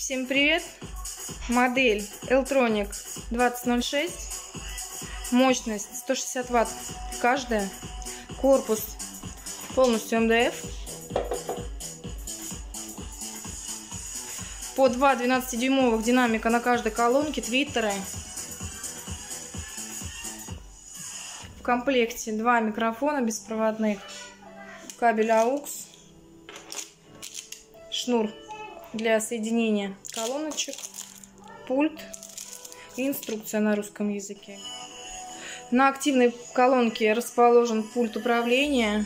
Всем привет! Модель Eltronic 2006. Мощность 160 Вт каждая. Корпус полностью МДФ. По 2 12-дюймовых динамика на каждой колонке, твиттеры. В комплекте 2 микрофона беспроводных, кабель AUX, шнур для соединения колоночек, пульт и инструкция на русском языке. На активной колонке расположен пульт управления,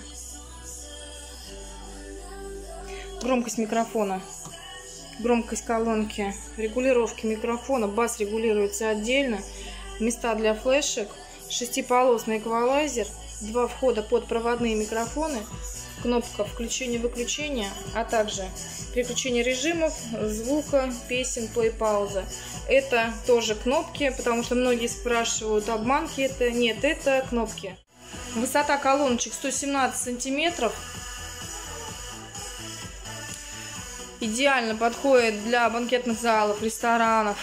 громкость микрофона, громкость колонки, регулировки микрофона, бас регулируется отдельно, места для флешек, 6-полосный эквалайзер, 2 входа под проводные микрофоны, кнопка включения-выключения, а также переключение режимов, звука, песен, плей-пауза. Это тоже кнопки, потому что многие спрашивают, обманки это? Нет, это кнопки. Высота колоночек 117 сантиметров. Идеально подходит для банкетных залов, ресторанов.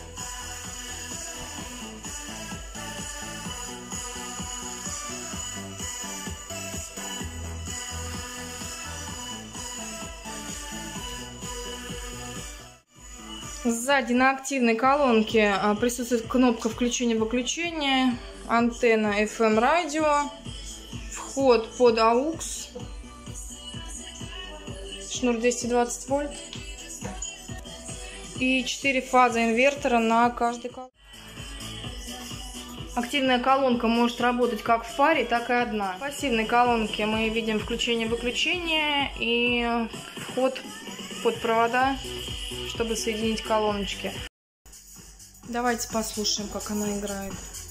Сзади на активной колонке присутствует кнопка включения-выключения, антенна FM радио, вход под AUX, шнур 220 вольт и 4 фазы инвертора на каждой колонке. Активная колонка может работать как в паре, так и одна. В пассивной колонке мы видим включение-выключение и вход под провода, чтобы соединить колоночки. Давайте послушаем, как она играет.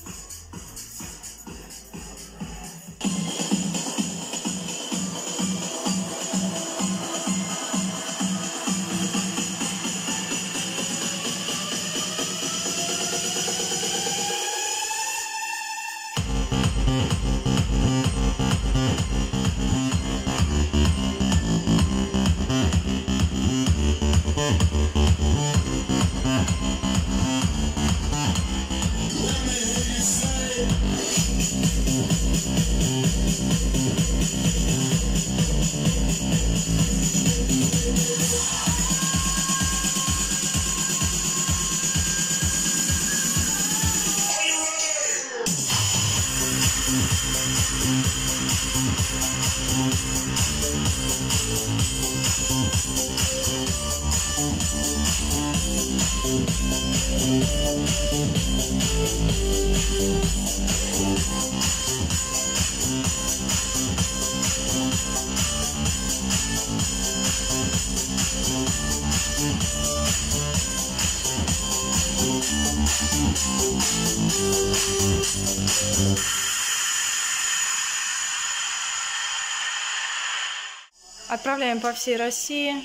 Отправляем по всей России.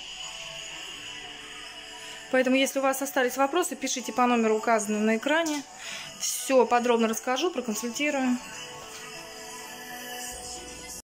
Поэтому, если у вас остались вопросы, пишите по номеру, указанному на экране. Все подробно расскажу, проконсультирую.